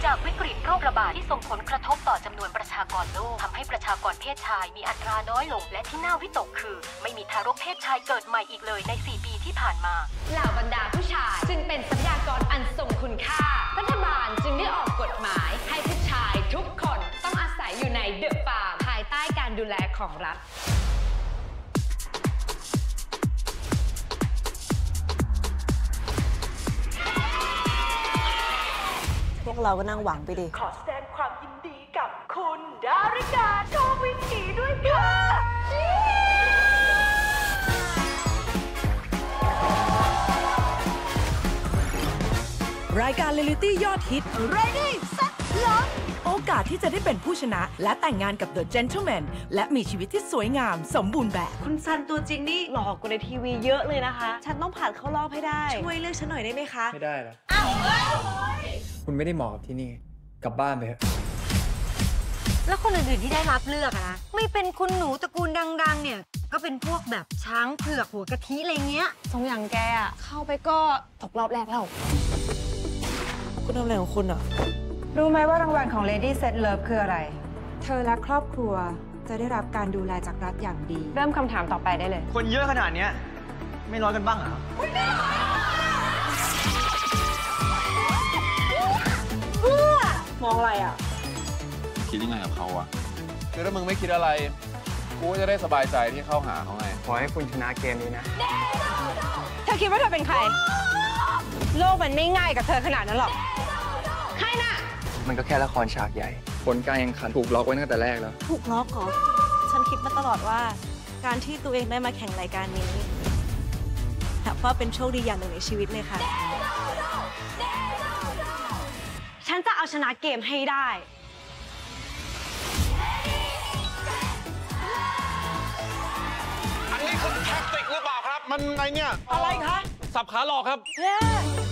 จากวิกฤตโรคระบาดที่ส่งผลกระทบต่อจำนวนประชากรโลกทำให้ประชากรเพศชายมีอัตราน้อยลงและที่น่าวิตกคือไม่มีทารกเพศชายเกิดใหม่อีกเลยใน4 ปีที่ผ่านมาเหล่าบรรดาผู้ชายจึงเป็นทรัพยากรอันทรงคุณค่ารัฐบาลจึงได้ออกกฎหมายให้ผู้ชายทุกคนต้องอาศัยอยู่ในเดอะฟาร์มภายใต้การดูแลของรัฐพวกเราก็นั่งหวังไปดิขอแสดงความยินดีกับคุณดาริกาโชวิถีด้วยค่ะรายการเรียลลิตี้ยอดฮิต Ready Set Love โอกาสที่จะได้เป็นผู้ชนะและแต่งงานกับ The Gentleman และมีชีวิตที่สวยงามสมบูรณ์แบบคุณซันตัวจริงนี่หล่อกว่าในทีวีเยอะเลยนะคะฉันต้องผ่านเข้ารอบให้ได้ช่วยเลือกฉันหน่อยได้ไหมคะไม่ได้หรอคุณไม่ได้เหมาะกับที่นี่กลับบ้านไปเถอะแล้วคนอื่นๆที่ได้รับเลือกนะไม่เป็นคุณหนูตระกูลดังๆเนี่ยก็เป็นพวกแบบช้างเผือกหัวกะทิอะไรเงี้ยทรงอย่างแกอะเข้าไปก็ตกรอบแรกแล้วคุณทำอะไรของคุณอะรู้ไหมว่ารางวัลของ Lady Set Love คืออะไรเธอและครอบครัวจะได้รับการดูแลจากรัฐอย่างดีเริ่มคำถามต่อไปได้เลยคนเยอะขนาดนี้ไม่ร้อนกันบ้างเหรอมองอะไรอ่ะคิดยังไงกับเขาอะคือถ้ามึงไม่คิดอะไรกูจะได้สบายใจที่เข้าหาเขาไงขอให้คุณชนะเกมนี้นะเธอคิดว่าเธอเป็นใครโลกมันไม่ง่ายกับเธอขนาดนั้นหรอกใครน่ะมันก็แค่ละครฉากใหญ่ผลการแข่งขันถูกล็อกไว้ตั้งแต่แรกแล้วถูกล็อกเหรอฉันคิดมาตลอดว่าการที่ตัวเองได้มาแข่งรายการนี้ถือว่าเป็นโชคดีอย่างหนึ่งในชีวิตเลยค่ะฉันจะเอาชนะเกมให้ได้อันนี้คือแท็กติกหรือเปล่าครับมันไงเนี่ยอะไรคะสับขาหลอกครับ